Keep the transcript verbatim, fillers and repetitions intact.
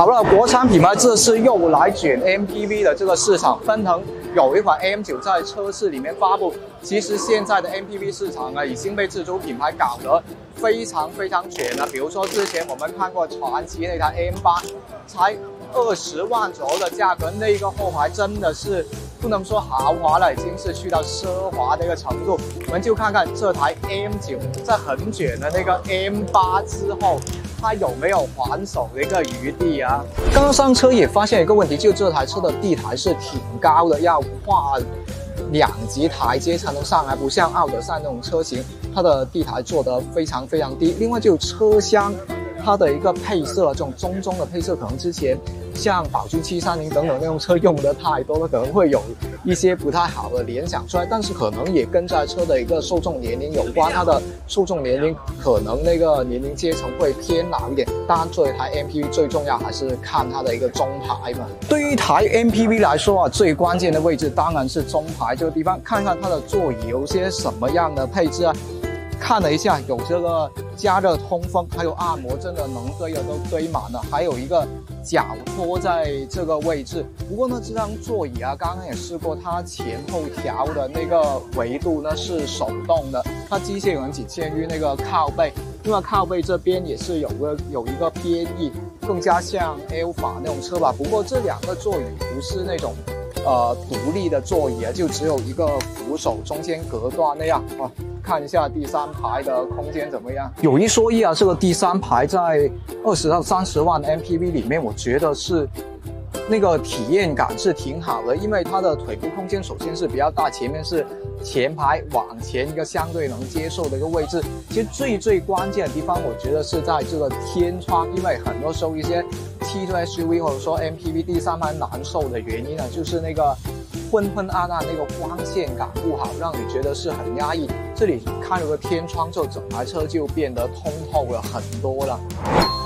好了，国产品牌这次又来卷 M P V 的这个市场，奔腾有一款 A M 九在车市里面发布。其实现在的 M P V 市场啊，已经被自主品牌搞得非常非常卷了。比如说之前我们看过传祺那台 A M 八，才二十万左右的价格，那个后排真的是不能说豪华了，已经是去到奢华的一个程度。我们就看看这台 A M 九在很卷的那个 A M 八之后，它有没有还手的一个余地啊？刚刚上车也发现一个问题，就这台车的地台是挺高的，要跨两级台阶才能上来，不像奥德赛那种车型，它的地台做得非常非常低。另外就车厢，它的一个配色，这种中中的配色，可能之前像宝骏七三零等等那种车用的太多了，可能会有一些不太好的联想出来。但是可能也跟这台车的一个受众年龄有关，它的受众年龄可能那个年龄阶层会偏老一点。当然，做一台 M P V 最重要还是看它的一个中排嘛。对于一台 M P V 来说啊，最关键的位置当然是中排这个地方，看看它的座椅有些什么样的配置啊。看了一下，有这个加热通风，还有按摩，真的能堆的都堆满了。还有一个脚托在这个位置。不过呢，这张座椅啊，刚刚也试过，它前后调的那个维度呢是手动的，它机械可能仅限于那个靠背。另外靠背这边也是有个有一个边翼，更加像 L 法那种车吧。不过这两个座椅不是那种呃独立的座椅啊，就只有一个扶手中间隔断那样啊。看一下第三排的空间怎么样？有一说一啊，这个第三排在二十到三十万 M P V 里面，我觉得是那个体验感是挺好的，因为它的腿部空间首先是比较大，前面是前排往前一个相对能接受的一个位置。其实最最关键的地方，我觉得是在这个天窗，因为很多时候一些汽车 S U V 或者说 M P V 第三排难受的原因呢，就是那个昏昏暗暗那个光线感不好，让你觉得是很压抑。这里开了个天窗之后，整台车就变得通透了很多了。